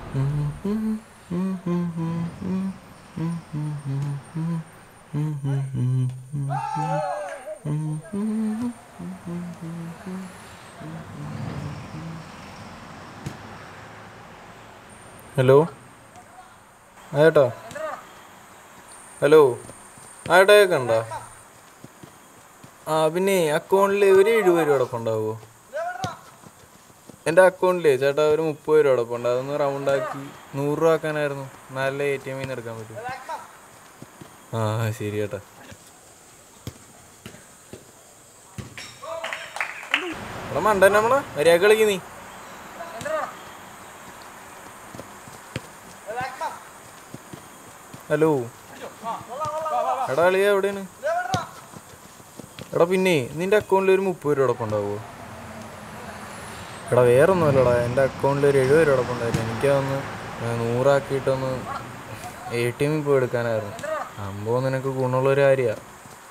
Hello ആയേട്ടാ, hello ആയേട്ടാ കേൾക്കണ്ട? പിന്നെ അക്കൗണ്ടിൽ ഒരു 70 രൂപ അടപ്പം ഉണ്ടാവുമോ? എൻ്റെ അക്കൗണ്ടിലേ ചേട്ടാ ഒരു 30 രൂപ അടപ്പം ഉണ്ട്. അതൊന്ന് റൗണ്ടാക്കി 100 രൂപ ആക്കാനായിരുന്നു. നല്ല ATM നിന്ന് എടുക്കാൻ പറ്റും. ശരി ചേട്ടാ. ഇവിടെ മണ്ടൻ നമ്മളെ മര്യാദ കളിക്ക് നീ. ഹലോ എടാ അളിയ എവിടെയാണ്? എടാ പിന്നെ നിൻ്റെ അക്കൗണ്ടിൽ ഒരു 30 രൂപ അടപ്പം ഉണ്ടാവുമോ? എടാ വേറൊന്നുമല്ലടാ, എൻ്റെ അക്കൗണ്ടിൽ ഒരു 70 രൂപ അടപ്പം ഉണ്ടായിരുന്നു. എനിക്കതൊന്ന് 100 ആക്കിയിട്ടൊന്ന് ATM പോയി എടുക്കാനായിരുന്നു. സംഭവം നിനക്ക് ഗുണമുള്ളൊരു കാര്യമാണ്.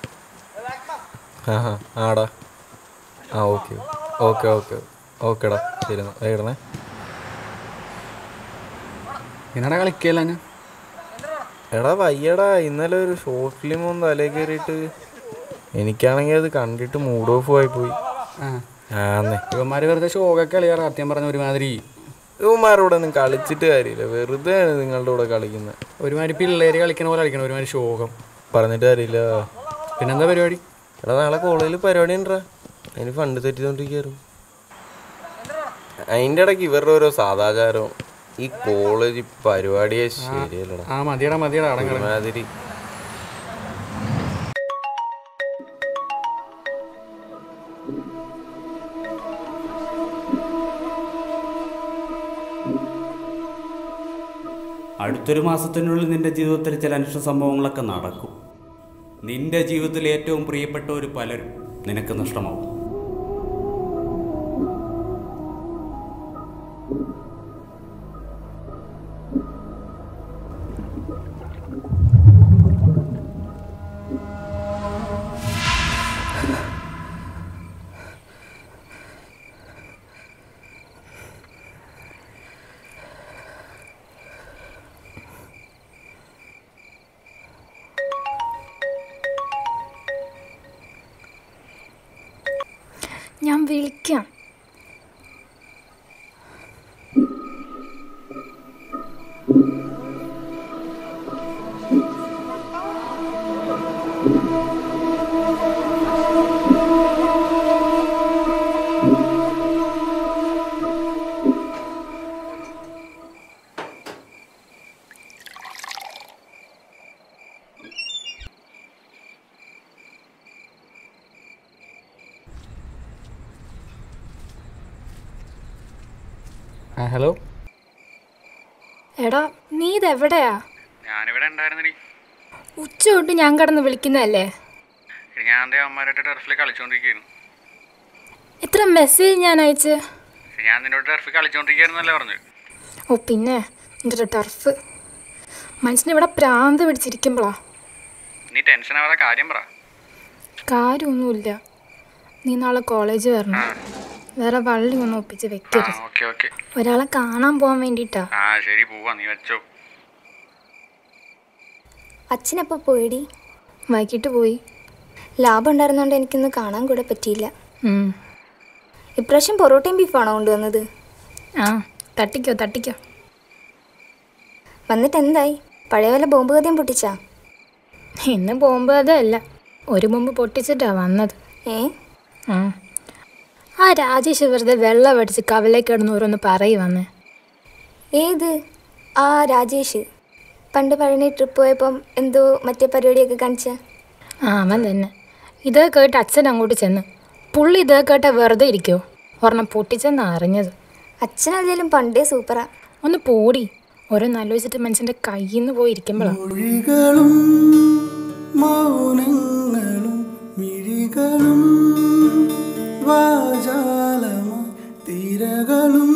ആടാ ഓക്കെ ഓക്കെ ഓക്കെ ഓക്കേടാ, ശരി എന്നാൽ ഇടണേ. എന്നാടാ കളിക്കല്ല? എടാ വയ്യടാ, ഇന്നലെ ഒരു ഷോർട്ട് ഫിലിം ഒന്ന് തലയിൽ കയറിയിട്ട് എനിക്കാണെങ്കിൽ അത് കണ്ടിട്ട് മൂഡ് ഓഫ് ആയിപ്പോയി. ഇവന്മാർ വെറുതെ ഷോകൊക്കെ കളിയാറ്. സത്യം പറഞ്ഞ ഒരുമാതിരി ഇവന്മാരോടെ ഒന്നും കളിച്ചിട്ട് കാര്യമില്ല, വെറുതെ നിങ്ങളുടെ കൂടെ കളിക്കുന്നത്. ഒരുമാതിരി പിള്ളേര് കളിക്കണ പോലെ കളിക്കണം, ഒരുമാതിരി ശോകം. പറഞ്ഞിട്ട് കാര്യമില്ല. പിന്നെന്താ പരിപാടി? എടാ നാളെ കോളേജിൽ പരിപാടി ഉണ്ടാ, അതിന് ഫണ്ട് തെറ്റിക്കൊണ്ടിരിക്കാറ്. അതിൻ്റെ ഇടയ്ക്ക് ഇവരുടെ ഓരോ സാദാചാരവും ഈ കോളേജ് പരിപാടിയെ ശരിയല്ലടാ. മതിയടാ മതിയടാ ഒരുമാതിരി. അടുത്തൊരു മാസത്തിനുള്ളിൽ നിന്റെ ജീവിതത്തിൽ ചില അനിഷ്ട സംഭവങ്ങളൊക്കെ നടക്കും. നിന്റെ ജീവിതത്തിൽ ഏറ്റവും പ്രിയപ്പെട്ടവർ പലരും നിനക്ക് നഷ്ടമാവും. ഞാൻ വിളിക്കാം. ഹലോ എടാ നീ ഇതെവിടെയാ? ഞാനിവിടെ ഉണ്ടായിരുന്നടി. ഉച്ച തൊട്ട് ഞാൻ കിടന്ന് വിളിക്കുന്നതല്ലേ. ഞാൻ അമ്മമാരായിട്ട് ടർഫിൽ കളിച്ചോണ്ടിരിക്കുന്നു. എത്ര മെസ്സേജ് ഞാൻ അയച്ച്. ഞാൻ നിന്നോട് ടർഫിൽ കളിച്ചോണ്ടിരിക്കുന്നല്ലേ പറഞ്ഞു. പിന്നെ എൻ്റെ ടർഫ് മനുഷ്യനിവിടെ പ്രാന്ത് പിടിച്ചിരിക്കുമ്പോളാ. നീ ടെൻഷൻ ആവാതെ കാര്യം പറ. കാര്യമൊന്നുമില്ല, നീ നാളെ കോളേജ് വരണം. വേറെ വള്ളി ഒന്നും ഒപ്പിച്ച് വെക്കരുത്. ഒരാളെ കാണാൻ പോകാൻ വേണ്ടിട്ടാ. ശരി പോവാ, നീ വെച്ചോ. അച്ഛനെപ്പോ പോയിടി? വൈകിട്ട് പോയി. ലാഭം ഉണ്ടായിരുന്നോണ്ട് എനിക്കൊന്ന് കാണാൻ കൂടെ പറ്റിയില്ല. ഇപ്രാവശ്യം പൊറോട്ടയും ബീഫാണോ കൊണ്ടുവന്നത്? തട്ടിക്കോ തട്ടിക്കോ. വന്നിട്ട് എന്തായി? പഴയ പോലെ ബോംബ് കഥയും പൊട്ടിച്ചാ? ഇന്ന് ബോംബ് കഥയല്ല, ഒരു ബോംബ് പൊട്ടിച്ചിട്ടാ വന്നത്. ആ രാജേഷ് വെറുതെ വെള്ളം അടിച്ച് കവലേക്ക് കിടന്ന് ഓരോന്ന് പറയുവന്ന്. ഏത് ആ രാജേഷ്? പണ്ട് പഴനി ട്രിപ്പ് പോയപ്പം എന്തോ മറ്റേ പരിപാടിയൊക്കെ കാണിച്ച? അവൻ തന്നെ. ഇതേ കേട്ട് അച്ഛൻ അങ്ങോട്ട് ചെന്ന്. പുള്ളി ഇതേ കേട്ട വെറുതെ ഇരിക്കോ? ഒരെണ്ണം പൊട്ടിച്ചെന്നാ അറിഞ്ഞത്. അച്ഛനല്ലേലും പണ്ടേ സൂപ്പറാ. ഒന്ന് പോടി, ഓരോന്നാലോചിച്ചിട്ട് മനുഷ്യൻ്റെ കയ്യിൽ നിന്ന് പോയിരിക്കുമ്പോഴാണ്. തിരകളും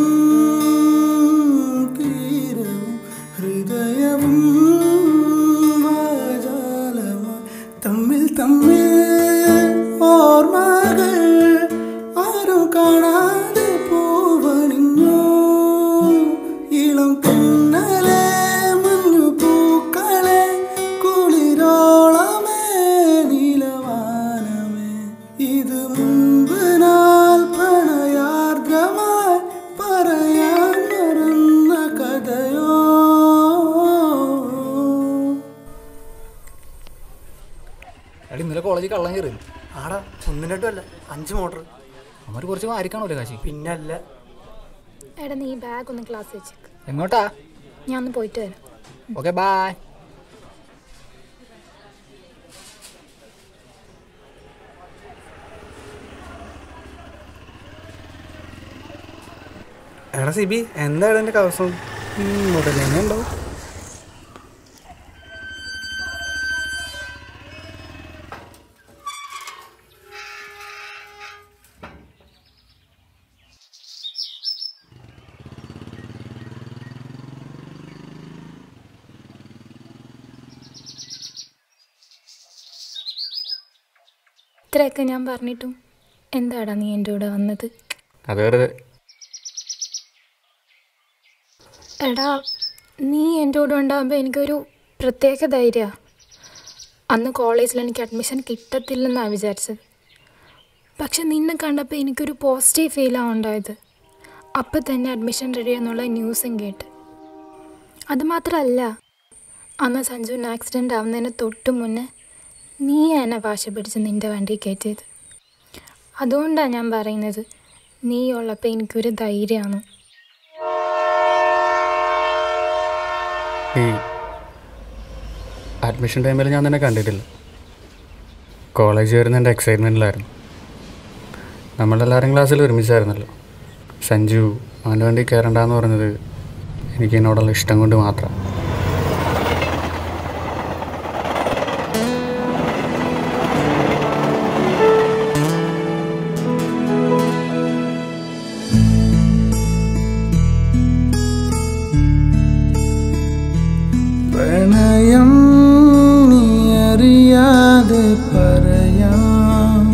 തീരവും ഹൃദയവും വാചാലമായി തമ്മിൽ തമ്മിൽ ഓർമ്മകൾ ആരും കാണാതെ പൂവണിഞ്ഞോ ഇളം കോളേജിൽ കള്ളം കയറി. ആടാ 1 2 അല്ല 5 മോട്ടർ. അവർ കുറച്ച് മാറിക്കാണല്ലോ കാശി. പിന്നല്ല. എടാ നീ ബാഗ് ഒന്ന് ക്ലാസ് വെച്ചേക്ക്. എങ്ങോട്ടാ? ഞാൻ ഒന്ന് പോയിട്ട് വരാം. Okay bye. എടാ സിബി, എന്താണ് എൻ്റെ കവസം? മുതലെന്നെ ഉണ്ടാവും. ഇത്രയൊക്കെ ഞാൻ പറഞ്ഞിട്ടും എന്താടാ നീ എൻ്റെ കൂടെ വന്നത്? അത് വെറുതെ. എടാ നീ എൻ്റെ കൂടെ ഉണ്ടാകുമ്പോൾ എനിക്കൊരു പ്രത്യേക ധൈര്യമാണ്. അന്ന് കോളേജിൽ എനിക്ക് അഡ്മിഷൻ കിട്ടത്തില്ലെന്നാണ് വിചാരിച്ചത്. പക്ഷെ നിന്നെ കണ്ടപ്പോൾ എനിക്കൊരു പോസിറ്റീവ് ഫീലാണ് ഉണ്ടായത്. അപ്പം തന്നെ അഡ്മിഷൻ റെഡി എന്നുള്ള ന്യൂസും കേട്ട്. അതുമാത്രമല്ല, അന്ന് സഞ്ജുവിന് ആക്സിഡൻ്റ് ആവുന്നതിന് തൊട്ട് മുന്നേ നീ എന്നെ വാശി പിടിച്ച് നിൻ്റെ വണ്ടി കയറ്റിയത്. അതുകൊണ്ടാണ് ഞാൻ പറയുന്നത്, നീ ഉള്ളപ്പോൾ എനിക്കൊരു ധൈര്യമാണ്. ഈ അഡ്മിഷൻ ടൈമിൽ ഞാൻ തന്നെ കണ്ടിട്ടില്ല. കോളേജ് വരുന്ന എൻ്റെ എക്സൈറ്റ്മെൻറ്റിലായിരുന്നു. നമ്മളെല്ലാവരും ക്ലാസ്സിൽ ഒരുമിച്ചായിരുന്നല്ലോ. സഞ്ജു അവൻ്റെ വണ്ടി കയറണ്ടെന്ന് പറഞ്ഞത് എനിക്ക് എന്നോടുള്ള ഇഷ്ടം കൊണ്ട് മാത്രം. പ്രണയം നീ അറിയാതെ പറയാം,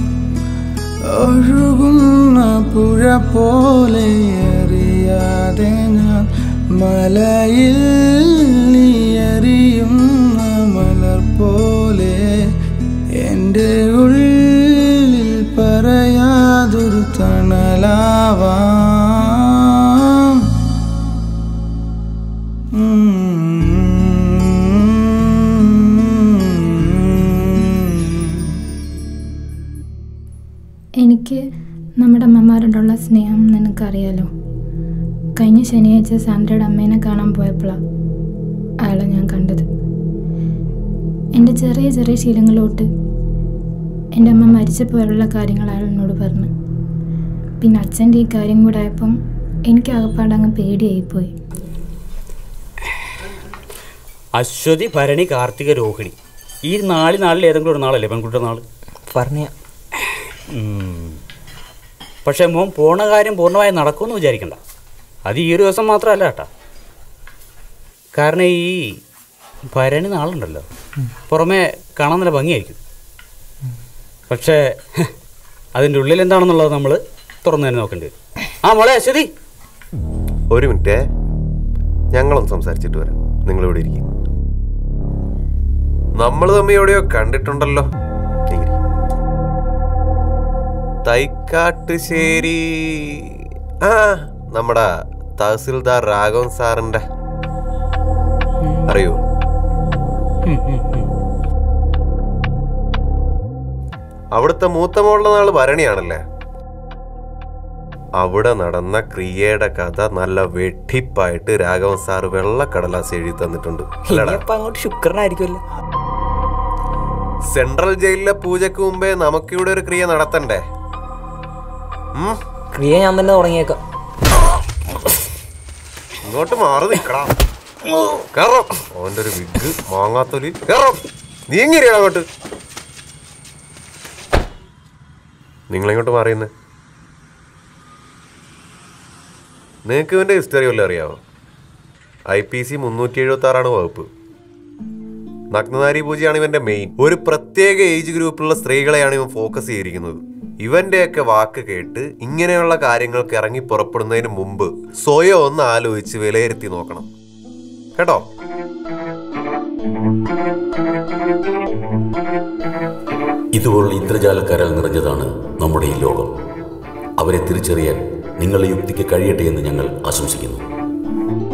ഒഴുകുന്ന പുഴ പോലെ അറിയാതെ ഞാൻ മലയിൽ നീ എറിയുന്ന മലർ പോലെ എൻ്റെ ഉള്ളിൽ പറയാതൊരു തണലാവാം. എനിക്ക് നമ്മുടെ അമ്മമാരോടുള്ള സ്നേഹം നിനക്കറിയാലോ. കഴിഞ്ഞ ശനിയാഴ്ച സാൻഡ്രയുടെ അമ്മേനെ കാണാൻ പോയപ്പോഴാണ് അയാളെ ഞാൻ കണ്ടത്. എൻ്റെ ചെറിയ ചെറിയ ശീലങ്ങളോട്ട് എൻ്റെ അമ്മ മരിച്ചപ്പോഴുള്ള കാര്യങ്ങൾ അയാൾ എന്നോട് പറഞ്ഞു. പിന്നെ അച്ഛൻ്റെ ഈ കാര്യം കൂടെ ആയപ്പം എനിക്ക് ആകപ്പാടങ്ങ് പേടിയായിപ്പോയി. അശ്വതി, ഭരണി, കാർത്തിക, രോഹിണി, ഈ നാളിൽ ഏതെങ്കിലും ഒരു നാളല്ലേ പെൺകുട്ടിയുടെ നാൾ പറഞ്ഞ. പക്ഷേ മോൻ പോണ കാര്യം പൂർണ്ണമായി നടക്കുമെന്ന് വിചാരിക്കണ്ട. അത് ഈ ഒരു ദിവസം മാത്രമല്ല കേട്ടോ. കാരണം ഈ ഭരണി നാളുണ്ടല്ലോ, പുറമേ കാണാൻ നല്ല ഭംഗിയായിരിക്കും. പക്ഷേ അതിൻ്റെ ഉള്ളിൽ എന്താണെന്നുള്ളത് നമ്മൾ തുറന്നു തന്നെ നോക്കേണ്ടി വരും. ആ മോളെ അശ്വതി, ഒരു മിനിറ്റ്, ഞങ്ങളൊന്ന് സംസാരിച്ചിട്ട് വരാം. നിങ്ങളിവിടെ ഇരിക്കും. നമ്മൾ തമ്മിൽ എവിടെയോ കണ്ടിട്ടുണ്ടല്ലോ. തൈക്കാട്ടുശ്ശേരി, ആ നമ്മുടെ തഹസിൽദാർ രാഘവൻ സാറിൻ്റെ, അറിയോ? അവിടുത്തെ മൂത്ത മോളുടെ നാള് ഭരണിയാണല്ലേ. അവിടെ നടന്ന ക്രിയയുടെ കഥ നല്ല വെട്ടിപ്പായിട്ട് രാഘവൻ സാറ് വെള്ളക്കടലാസ് എഴുതി തന്നിട്ടുണ്ട്. ശുക്രനായിരിക്കുമല്ലോ. സെൻട്രൽ ജയിലിലെ പൂജക്ക് മുമ്പേ നമുക്കിവിടെ ഒരു ക്രിയ നടത്തണ്ടേ? ക്രിയ ഞാൻ തന്നെ തുടങ്ങിയേക്കാം. ഇങ്ങോട്ട് മാറി നിൽക്കണം. കേറാം. അവൻ്റെ ഒരു വിഗ് മാങ്ങാത്തൊലി. കേറാം. നീ എങ്ങനെയാണ് അങ്ങോട്ട്? നിങ്ങളെങ്ങോട്ട് മാറിയെന്ന്? നിങ്ങൾക്ക് ഇവൻ്റെ ഹിസ്റ്ററി വല്ലതും അറിയാമോ? IPC 376 വകുപ്പ്. നഗ്നനാരി പൂജയാണ് ഇവന്റെ മെയിൻ. ഒരു പ്രത്യേക ഏജ് ഗ്രൂപ്പിലുള്ള സ്ത്രീകളെയാണ് ഇവൻ ഫോക്കസ് ചെയ്തിരിക്കുന്നത്. ഇവന്റെയൊക്കെ വാക്ക് കേട്ട് ഇങ്ങനെയുള്ള കാര്യങ്ങൾക്ക് ഇറങ്ങി പുറപ്പെടുന്നതിന് മുമ്പ് സ്വയം ഒന്ന് ആലോചിച്ച് വിലയിരുത്തി നോക്കണം കേട്ടോ. ഇതുപോലുള്ള ഇന്ദ്രജാലക്കാരാൽ നിറഞ്ഞതാണ് നമ്മുടെ ഈ ലോകം. അവരെ തിരിച്ചറിയാൻ നിങ്ങളുടെ യുക്തിക്ക് കഴിയട്ടെ എന്ന് ഞങ്ങൾ ആശംസിക്കുന്നു.